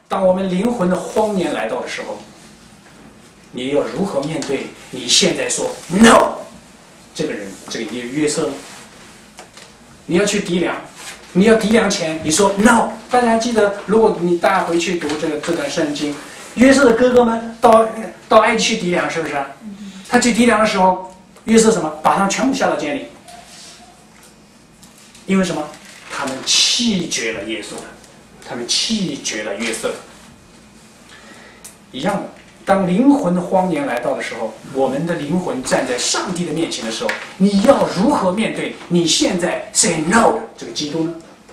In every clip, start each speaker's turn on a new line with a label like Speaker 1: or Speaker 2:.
Speaker 1: 当我们灵魂的荒年来到的时候，你要如何面对你现在说 no 这个人，这个约瑟？你要去抵粮，你要抵粮前，你说 no。大家还记得，如果大家回去读这段圣经，约瑟的哥哥们到埃及去抵粮，是不是？他去抵粮的时候，约瑟什么？把他们全部下到监里，因为什么？他们弃绝了耶稣，他们弃绝了约瑟。一样的，当灵魂的荒年来到的时候，我们的灵魂站在上帝的面前的时候，你要如何面对你现在 say no 的这个基督呢？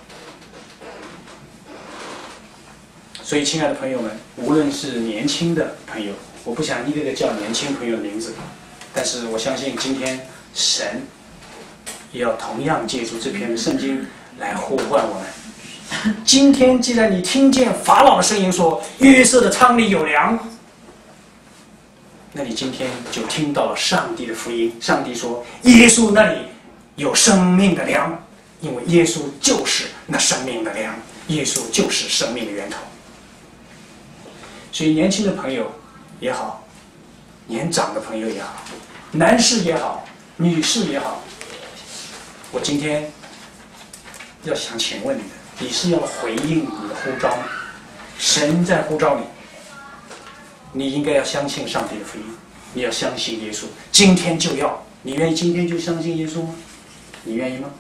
Speaker 1: 所以，亲爱的朋友们，无论是年轻的朋友，我不想一个个叫年轻朋友的名字，但是我相信今天神也要同样借助这篇圣经来呼唤我们。今天既然你听见法老的声音说约瑟的仓里有粮，那你今天就听到了上帝的福音。上帝说耶稣那里有生命的粮，因为耶稣就是那生命的粮，耶稣就是生命的源头。所以年轻的朋友也好，年长的朋友也好，男士也好，女士也好，我今天要想请问你的，你是要回应你的呼召吗？神在呼召你，你应该要相信上帝的福音，你要相信耶稣。今天就要，你愿意今天就相信耶稣吗？你愿意吗？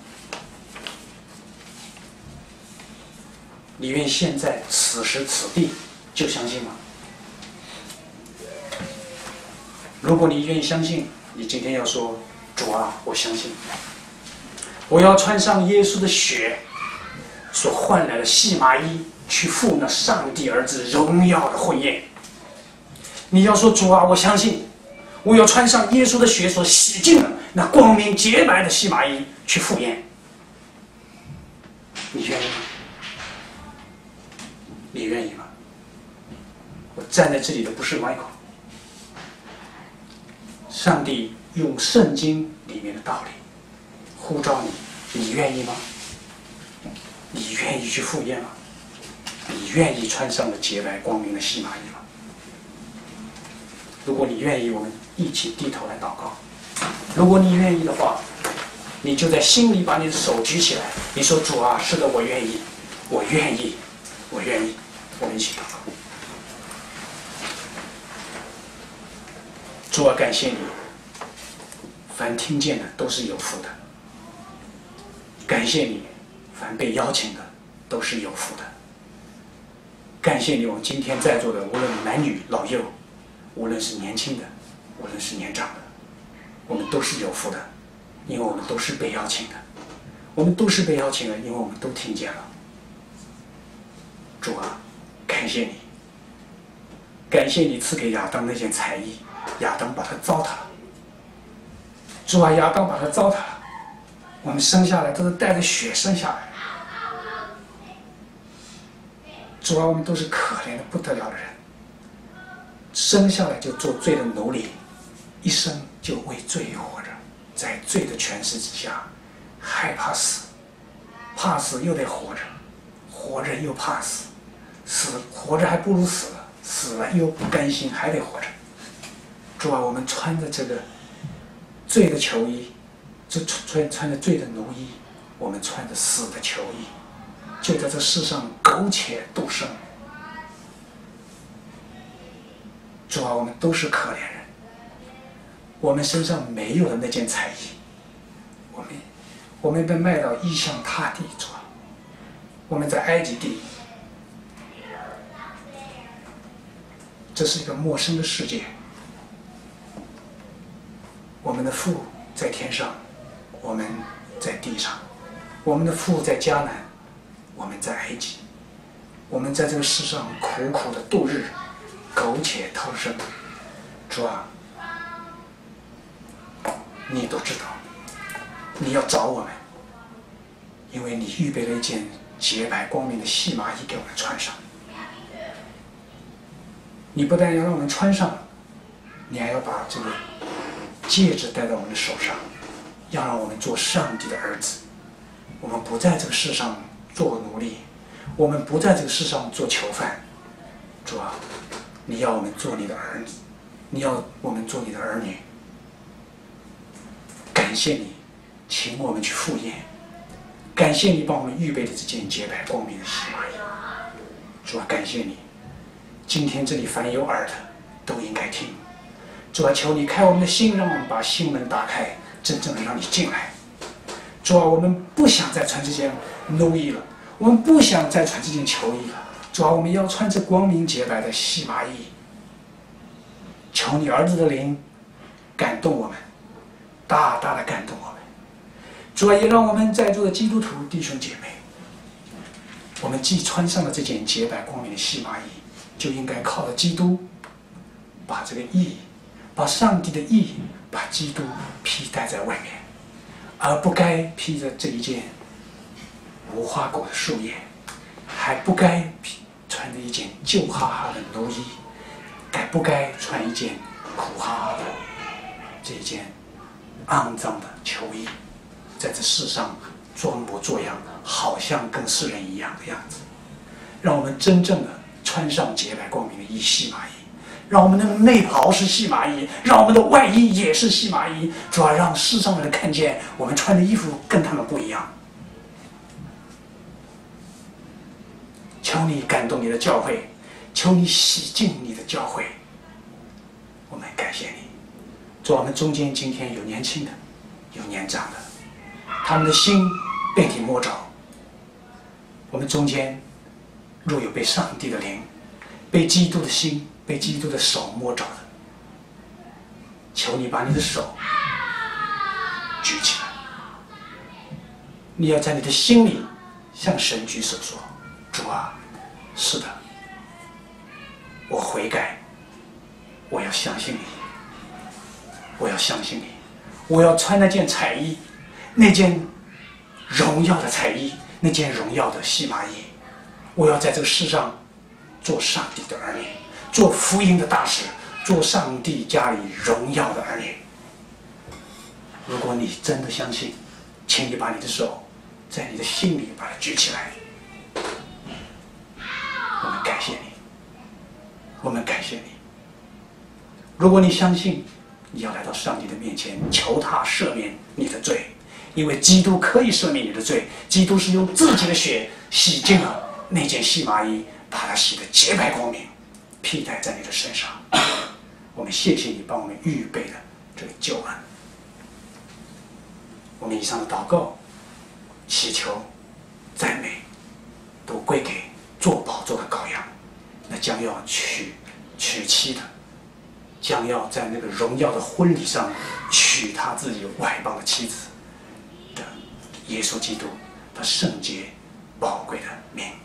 Speaker 1: 你愿意现在此时此地就相信吗？如果你愿意相信，你今天要说：主啊，我相信，我要穿上耶稣的血所换来的细麻衣，去赴那上帝儿子荣耀的婚宴。你要说：主啊，我相信，我要穿上耶稣的血所洗净了那光明洁白的细麻衣，去赴宴。你愿意吗？你愿意吗？我站在这里的不是 Michael， 上帝用圣经里面的道理呼召你，你愿意吗？你愿意去赴宴吗？你愿意穿上了洁白光明的细麻衣吗？如果你愿意，我们一起低头来祷告。如果你愿意的话，你就在心里把你的手举起来，你说：主啊，是的，我愿意，我愿意，我愿意。我们一起祷告。主啊，感谢你，凡听见的都是有福的。感谢你，凡被邀请的都是有福的。感谢你，我们今天在座的，无论男女老幼，无论是年轻的，无论是年长的，我们都是有福的，因为我们都是被邀请的。我们都是被邀请的，因为我们都听见了。主啊，感谢你，感谢你赐给亚当那件才艺，亚当把它糟蹋了。主啊，亚当把它糟蹋了，我们生下来都是带着血生下来。主啊，我们都是可怜的不得了的人，生下来就做罪的奴隶，一生就为罪活着，在罪的权势之下，害怕死，怕死又得活着，活着又怕死，活着还不如死了，死了又不甘心，还得活着。主啊，我们穿着这个罪的囚衣，就穿着罪的奴衣，我们穿着死的囚衣，就在这世上苟且度生。主啊，我们都是可怜人，我们身上没有的那件才艺，我们被卖到异乡他地。主啊，我们在埃及地，这是一个陌生的世界。我们的父在天上，我们在地上；我们的父在迦南，我们在埃及。我们在这个世上苦苦的度日，苟且偷生。主啊，你都知道，你要找我们，因为你预备了一件洁白光明的细麻衣给我们穿上。你不但要让我们穿上，你还要把这个戒指戴在我们的手上，要让我们做上帝的儿子。我们不在这个世上做奴隶，我们不在这个世上做囚犯， 主啊，你要我们做你的儿子，你要我们做你的儿女。感谢你，请我们去赴宴。感谢你帮我们预备的这件洁白光明的细麻衣。主啊，感谢你，今天这里凡有耳的都应该听。主啊，求你开我们的心，让我们把心门打开，真正的让你进来。主啊，我们不想再穿这件奴衣了，我们不想再穿这件囚衣了。主啊，我们要穿着光明洁白的细麻衣。求你儿子的灵感动我们，大大的感动我们。主啊，也让我们在座的基督徒弟兄姐妹，我们既穿上了这件洁白光明的细麻衣，就应该靠着基督，把这个义，把上帝的义，把基督披戴在外面，而不该披着这一件无花果的树叶，还不该穿着一件旧哈哈的奴衣，不该穿一件苦哈哈的这一件肮脏的囚衣，在这世上装模作样，好像跟世人一样的样子。让我们真正的穿上洁白光明的细麻衣，让我们的内袍是细麻衣，让我们的外衣也是细麻衣。主要让世上的人看见我们穿的衣服跟他们不一样。求你感动你的教会，求你洗净你的教会。我们感谢你。主，我们中间今天有年轻的，有年长的，他们的心被你摸着。我们中间若有被上帝的灵、被基督的心、被基督的手摸着的，求你把你的手举起来。你要在你的心里向神举手说：主啊，是的，我悔改，我要相信你，我要相信你，我要穿那件彩衣，那件荣耀的彩衣，那件荣耀的细麻衣。我要在这个世上做上帝的儿女，做福音的大使，做上帝家里荣耀的儿女。如果你真的相信，请你把你的手在你的心里把它举起来。我们感谢你，我们感谢你。如果你相信，你要来到上帝的面前，求他赦免你的罪，因为基督可以赦免你的罪。基督是用自己的血洗净了那件细麻衣，把它洗得洁白光明，披戴在你的身上。我们谢谢你帮我们预备的这个救恩。我们以上的祷告、祈求、赞美，都归给做宝座的羔羊，那将要娶妻的，将要在那个荣耀的婚礼上娶他自己外邦的妻子的耶稣基督，他圣洁宝贵的名。